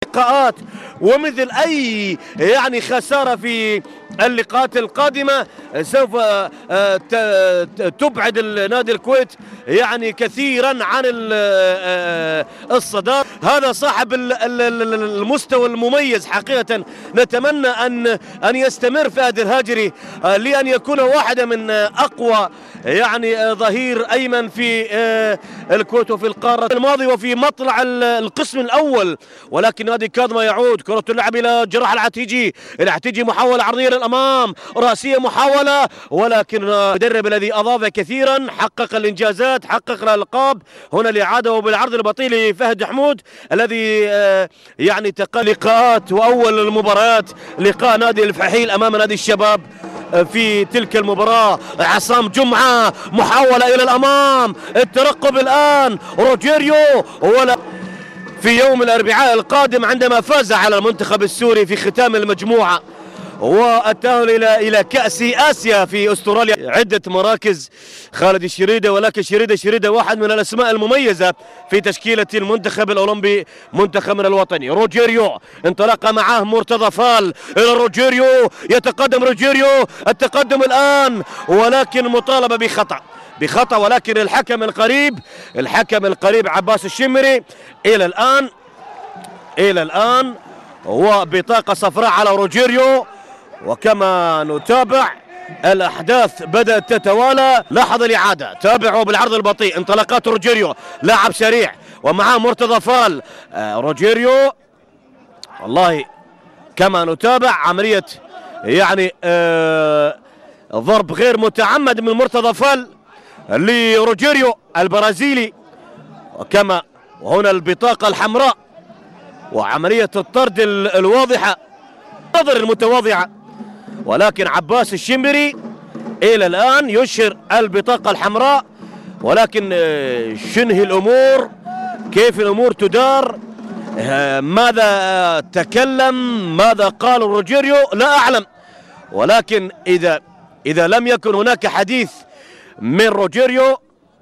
اللقاءات ومثل أي يعني خسارة في اللقاءات القادمة سوف تبعد نادي الكويت يعني كثيرا عن الصدارة. هذا صاحب المستوى المميز حقيقة، نتمنى أن يستمر فهد الهاجري لأن يكون واحدا من أقوى يعني ظهير أيمن في الكويت وفي القارة الماضي وفي مطلع القسم الأول. ولكن نادي كاظمة يعود، كرة اللعب إلى جراح العتيجي، العتيجي محاولة عرضية للأمام، رأسية محاولة، ولكن المدرب الذي أضاف كثيرا، حقق الإنجازات، حقق الألقاب. هنا الإعادة وبالعرض البطيء لفهد حمود الذي يعني تقل لقاءات، وأول المباريات لقاء نادي الفحيل أمام نادي الشباب. في تلك المباراة عصام جمعة محاولة إلى الأمام، الترقب الآن روجيريو، ولا في يوم الأربعاء القادم عندما فاز على المنتخب السوري في ختام المجموعة والتأهل إلى كأس آسيا في أستراليا. عدة مراكز خالد الشريدة، ولكن شريدة واحد من الأسماء المميزة في تشكيلة المنتخب الأولمبي منتخبنا الوطني. روجيريو انطلق معه مرتضى فال إلى روجيريو، يتقدم روجيريو، التقدم الآن، ولكن مطالبة بخطأ، ولكن الحكم القريب عباس الشمري إلى الآن وبطاقة صفراء على روجيريو. وكما نتابع الأحداث بدأت تتوالى، لاحظ الإعادة، تابعوا بالعرض البطيء، انطلاقات روجيريو لاعب سريع ومعاه مرتضى فال. روجيريو والله كما نتابع عملية يعني ضرب غير متعمد من مرتضى فال لروجيريو البرازيلي، وهنا البطاقة الحمراء وعملية الطرد الواضحة، نظر المتواضعة، ولكن عباس الشمري إلى الآن يشهر البطاقة الحمراء. ولكن شنهي الأمور، كيف الأمور تدار، ماذا تكلم، ماذا قال روجيريو لا أعلم، ولكن إذا لم يكن هناك حديث من روجيريو،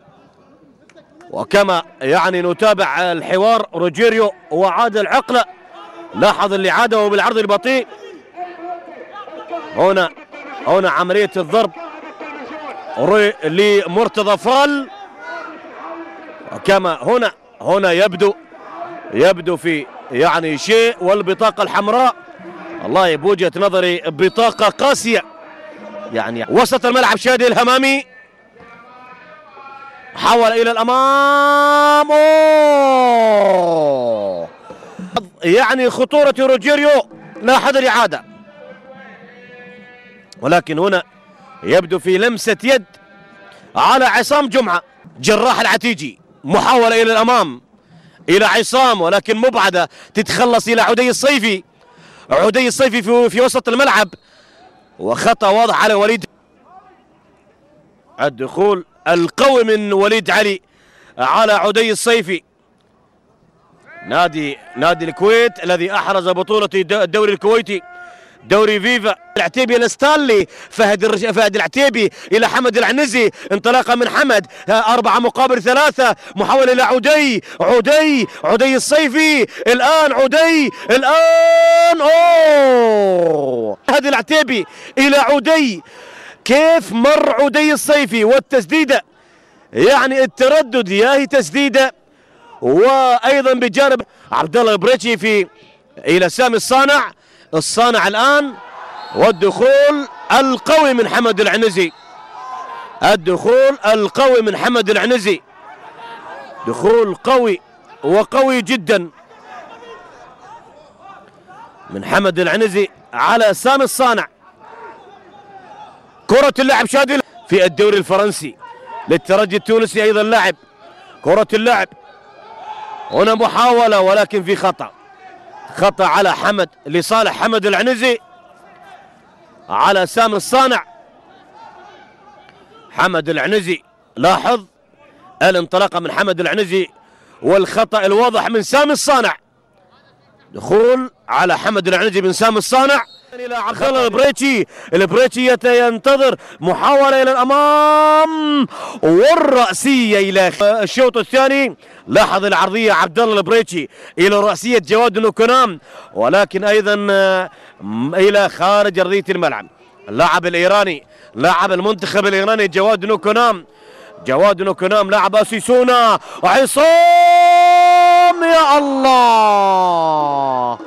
وكما يعني نتابع الحوار روجيريو وعاد العقلة، لاحظ الإعادة وبالعرض البطيء، هنا عملية الضرب لمرتضى فال، وكما هنا يبدو في يعني شيء، والبطاقة الحمراء والله بوجهة نظري بطاقة قاسية. يعني وسط الملعب شادي الهمامي حول إلى الأمام، يعني خطورة روجيريو، لاحظ الإعادة، ولكن هنا يبدو في لمسة يد على عصام جمعة. جراح العتيجي محاولة إلى الأمام إلى عصام، ولكن مبعدة، تتخلص إلى عدي الصيفي في وسط الملعب، وخطأ واضح على وليد. الدخول القوي من وليد علي على عدي الصيفي، نادي الكويت الذي أحرز بطولة الدوري الكويتي، دوري فيفا. العتيبي إلى ستانلي، فهد العتيبي إلى حمد العنزي، انطلاقة من حمد، 4-3، محاولة إلى عدي الصيفي، الآن فهد العتيبي إلى عدي، كيف مر عدي الصيفي والتسديدة، يعني التردد، هي تسديدة، وأيضا بجانب عبد الله البريتشي إلى سامي الصانع الآن، والدخول القوي من حمد العنزي، دخول قوي وقوي جدا من حمد العنزي على سامي الصانع. كرة اللعب شادي في الدوري الفرنسي للترجي التونسي، أيضا لاعب، كرة اللعب هنا محاولة، ولكن في خطأ على حمد، لصالح حمد العنزي على سامي الصانع. حمد العنزي، لاحظ الانطلاقة من حمد العنزي والخطأ الواضح من سامي الصانع، دخول على حمد العنزي من سامي الصانع. إلى عبد الله البريتشي. البريتشي ينتظر محاولة إلى الأمام والرأسية إلى الشوط الثاني. لاحظ العرضية عبد الله البريتشي إلى رأسية جواد نوكونام، ولكن أيضا إلى خارج أرضية الملعب. اللاعب الإيراني، لاعب المنتخب الإيراني جواد نوكونام. جواد نوكونام لاعب أسيسونا، عصام يا الله،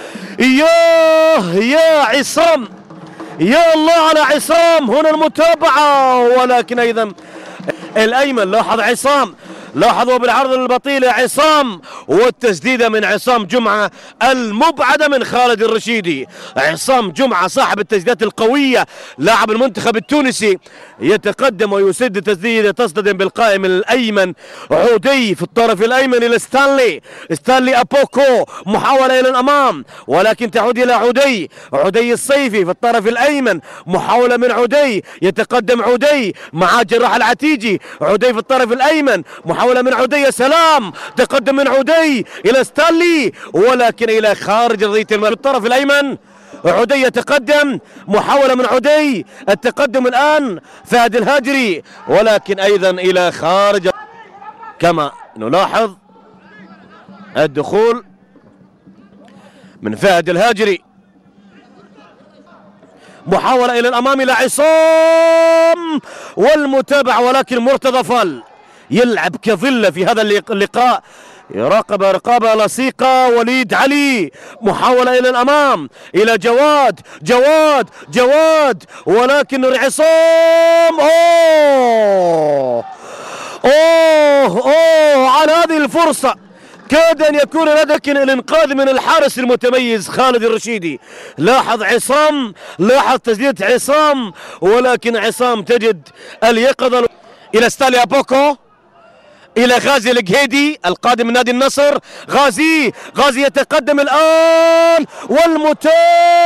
يا عصام، يا الله على عصام. هنا المتابعة، ولكن أيضا الأيمن. لاحظ عصام، لاحظوا بالعرض البطيء عصام، والتسديدة من عصام جمعة المبعدة من خالد الرشيدي. عصام جمعة صاحب التسديدات القوية، لاعب المنتخب التونسي، يتقدم ويسد تسديدة تصطدم بالقائم الأيمن. عودي في الطرف الأيمن إلى ستانلي أبوكو، محاولة إلى الأمام ولكن تعود إلى عودي الصيفي في الطرف الأيمن، محاولة من عودي، يتقدم عودي مع جراح العتيجي. عودي في الطرف الأيمن، محاولة من عودي، يا سلام، تقدم من عودي إلى ستانلي ولكن إلى خارج أرضية الملعب. الطرف الأيمن عودي يتقدم، محاولة من عودي، التقدم الآن فهد الهاجري ولكن أيضا إلى خارج. كما نلاحظ الدخول من فهد الهاجري، محاولة إلى الأمام إلى عصام والمتابعة، ولكن مرتضى فال يلعب كظل في هذا اللقاء، يراقب رقابة لصيقة. وليد علي، محاولة إلى الأمام إلى جواد ولكن عصام. على هذه الفرصة كاد أن يكون لديك الإنقاذ من الحارس المتميز خالد الرشيدي. لاحظ عصام، لاحظ تسديدة عصام، ولكن عصام تجد اليقظة. إلى ستانلي أبوكو، إلى غازي القهيدي القادم من نادي النصر. غازي يتقدم الآن والمتابعة،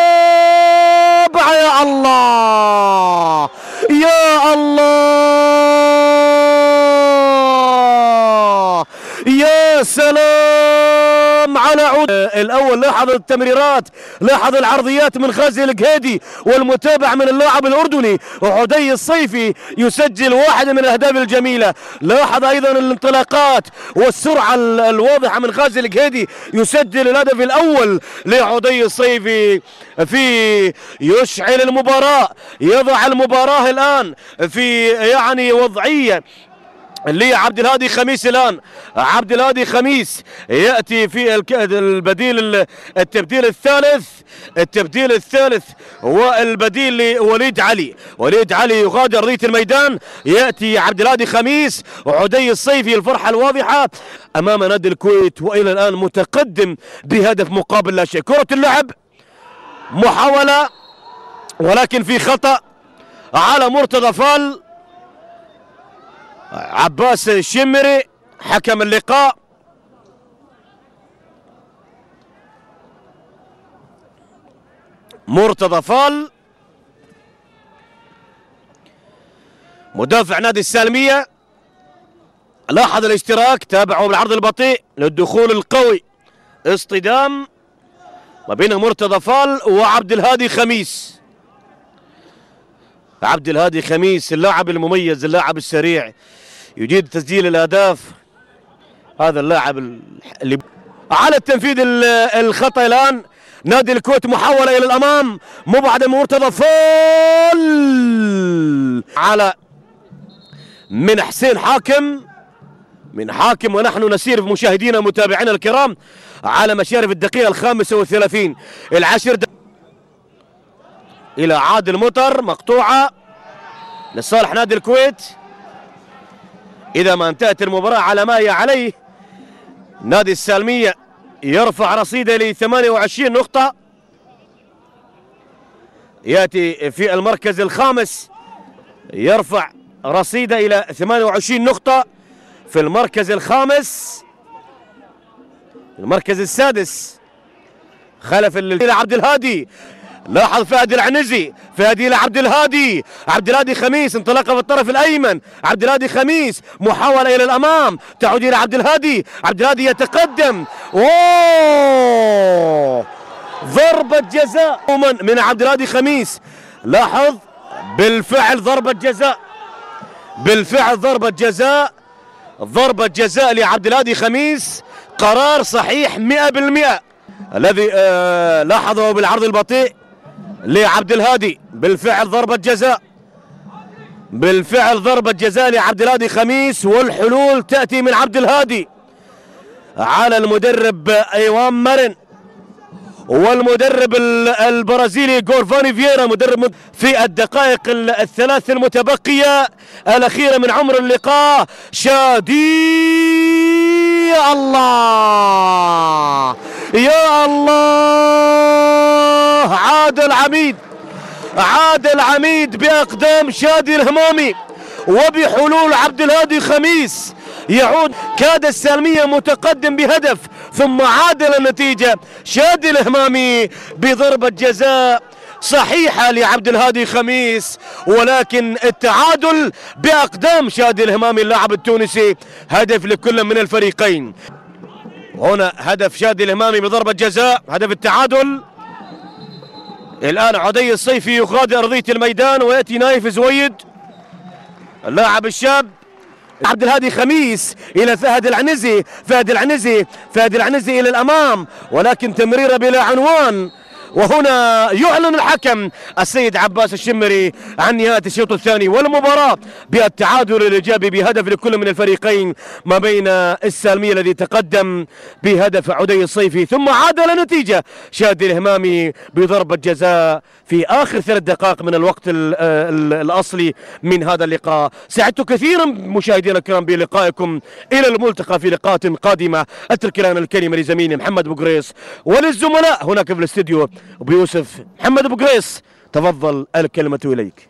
يا الله يا الله، يا سلام على عود الأول. لاحظ التمريرات، لاحظ العرضيات من غازي القهيدي، والمتابعة من اللاعب الأردني عودي الصيفي يسجل واحدة من الأهداف الجميلة. لاحظ أيضا الانطلاقات والسرعة الواضحة من غازي القهيدي، يسجل الهدف الأول لعودي الصيفي. في يشعل المباراة، يضع المباراة الآن في وضعية لعبد الهادي خميس. الآن عبد الهادي خميس يأتي في البديل، التبديل الثالث والبديل لوليد علي. وليد علي يغادر أرضية الميدان، يأتي عبد الهادي خميس وعدي الصيفي. الفرحة الواضحة أمام نادي الكويت، وإلى الآن متقدم بهدف مقابل لا شيء. كرة اللعب، محاولة ولكن في خطأ على مرتضى فال. عباس الشمري حكم اللقاء. مرتضى فال مدافع نادي السالمية، لاحظ الاشتراك، تابعوا بالعرض البطيء للدخول القوي، اصطدام ما بين مرتضى فال وعبد الهادي خميس. عبد الهادي خميس اللاعب المميز، اللاعب السريع، يجيد تسجيل الاهداف. هذا اللاعب اللي على التنفيذ الخطأ. الان نادي الكويت محاولة الى الامام، مبعدة من مرتضى فال على من حسين حاكم، ونحن نسير مشاهدينا ومتابعينا الكرام على مشارف الدقيقة 35. العشر الى عادل مطر، مقطوعة لصالح نادي الكويت. إذا ما انتهت المباراة على ما هي عليه، نادي السالمية يرفع رصيده ل 28 نقطة، يأتي في المركز الخامس يرفع رصيده إلى 28 نقطة. في المركز الخامس، المركز السادس خلف عبد الهادي. لاحظ فهد العنزي، فهد الى عبد الهادي خميس، انطلاقه في الطرف الايمن. عبد الهادي خميس، محاوله الى الامام، تعود الى عبد الهادي يتقدم. ضربة جزاء من عبد الهادي خميس. لاحظ بالفعل ضربة جزاء، بالفعل ضربة جزاء، ضربة جزاء لعبد الهادي خميس، قرار صحيح 100%. الذي لاحظه بالعرض البطيء لعبد الهادي، بالفعل ضربة جزاء، بالفعل ضربة جزاء لعبد الهادي خميس، والحلول تأتي من عبد الهادي على المدرب ايوان مارين والمدرب البرازيلي جورفاني فييرا مدرب في الدقائق الثلاث المتبقية الأخيرة من عمر اللقاء. شادي يا الله يا الله، عاد العميد، عاد العميد بأقدام شادي الهمامي وبحلول عبد الهادي خميس يعود. كاد السالمية متقدم بهدف ثم عادل النتيجة. شادي الهمامي بضربة جزاء صحيحة لعبد الهادي خميس، ولكن التعادل بأقدام شادي الهمامي اللاعب التونسي. هدف لكل من الفريقين. هنا هدف شادي الهمامي بضربة جزاء، هدف التعادل. الآن عدي الصيفي يغادر أرضية الميدان ويأتي نايف زويد اللاعب الشاب. عبد الهادي خميس إلى فهد العنزي، فهد العنزي، فهد العنزي إلى الأمام، ولكن تمريرة بلا عنوان. وهنا يعلن الحكم السيد عباس الشمري عن نهاية الشوط الثاني والمباراة بالتعادل الإيجابي بهدف لكل من الفريقين ما بين السالمية الذي تقدم بهدف عدي الصيفي، ثم عادل النتيجة شادي الهمامي بضربة جزاء في آخر 3 دقائق من الوقت الأصلي من هذا اللقاء. سعدت كثيرا مشاهدينا الكرام بلقائكم، إلى الملتقى في لقاءات قادمة. أترك الآن الكلمة لزميلي محمد أبو قريص وللزملاء هناك في الاستديو. أبو يوسف محمد أبو قريص، تفضل الكلمة إليك.